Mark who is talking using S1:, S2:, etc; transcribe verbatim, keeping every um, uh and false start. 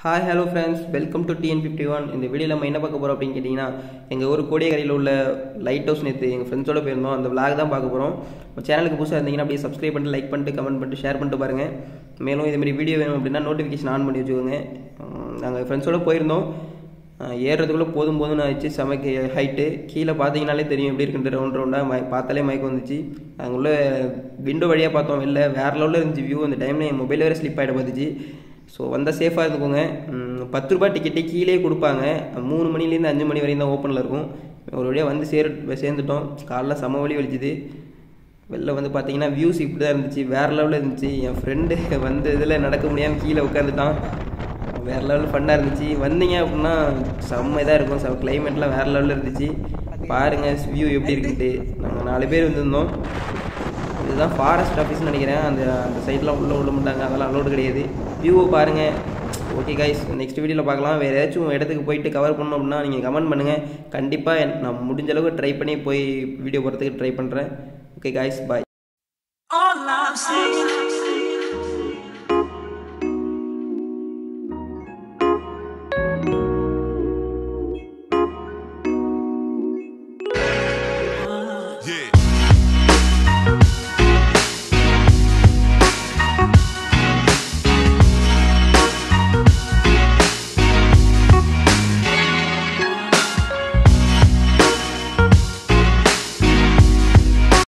S1: Hi hello friends, welcome to TN fifty one. இந்த வீடியோவில் நம்ம என்ன பார்க்க போகிறோம் அப்படின்னு கேட்டிங்கன்னா, எங்கள் ஊர் கோடியக்கரையில் உள்ள லைட் ஹவுஸ் நேற்று எங்கள் ஃப்ரெண்ட்ஸோடு போயிருந்தோம். அந்த விளாக் தான் பார்க்க போகிறோம். நம்ம சேனலுக்கு புதுசாக இருந்தீங்கன்னா அப்படியே சப்ஸ்கிரைப் பண்ணிட்டு, லைக் பண்ணிட்டு, கமெண்ட் பண்ணிட்டு, ஷேர் பண்ணிட்டு பாருங்கள். மேலும் இதுமாதிரி வீடியோ வேணும் அப்படின்னா நோட்டிஃபிகேஷன் ஆன் பண்ணி வச்சுக்கோங்க. நாங்கள் ஃப்ரெண்ட்ஸோடு போயிருந்தோம். ஏறுறதுக்குள்ளே போதும் போதும்னு ஆயிடுச்சு. செமக்கு ஹைட்டு கீழே பார்த்தீங்கனாலே தெரியும் எப்படி இருக்குன்ட்டு. ரவுண்ட் ரவுண்டாக மை பார்த்தாலே மயக்கம் வந்துச்சு. நாங்கள் உள்ள விண்டோ வழியாக பார்த்தோம். வெளில வேறு லெவலில் இருந்துச்சு வியூ. அந்த டைமில் என் மொபைல் வேறு ஸ்லிப் ஆகிட பார்த்துச்சு. ஸோ வந்தால் சேஃபாக இருந்துக்கோங்க. பத்து ரூபா டிக்கெட்டே கீழே கொடுப்பாங்க. மூணு மணிலேருந்து அஞ்சு மணி வரையும் தான் ஓப்பனில் இருக்கும். ஒரு வழியாக வந்து சேர் சேர்ந்துட்டோம். காலைல செம வலி வலிச்சுது. வெளில வந்து பார்த்தீங்கன்னா வியூஸ் இப்படி தான் இருந்துச்சு. வேறு லெவலில் இருந்துச்சு. என் ஃப்ரெண்டு வந்து இதில் நடக்க முடியாமல் கீழே உட்காந்துட்டான். வேறு லெவலில் ஃபன்னாக இருந்துச்சு. வந்தீங்க அப்படின்னா செம்ம இதாக இருக்கும். செம்ம கிளைமேட்லாம் வேறு லெவலில் இருந்துச்சு. பாருங்கள் வியூ எப்படி இருக்குன்ட்டு. நாங்கள் நாலு பேர் வந்துருந்தோம். இதுதான் ஃபாரஸ்ட் ஆஃபீஸ்னு நினைக்கிறேன். அந்த அந்த சைட்லாம் உள்ளே உள்ள மாட்டாங்க, அதெல்லாம் அலோடு கிடையாது. வியூவை பாருங்கள். ஓகே கைஸ், நெக்ஸ்ட் வீடியோவில் பார்க்கலாம். வேறு ஏதாச்சும் இடத்துக்கு போயிட்டு கவர் பண்ணோம் அப்படின்னா நீங்கள் கமெண்ட் பண்ணுங்கள். கண்டிப்பாக நான் முடிஞ்ச அளவுக்கு ட்ரை பண்ணி போய் வீடியோ போகிறதுக்கு ட்ரை பண்ணுறேன். ஓகே கைஸ், பாய்.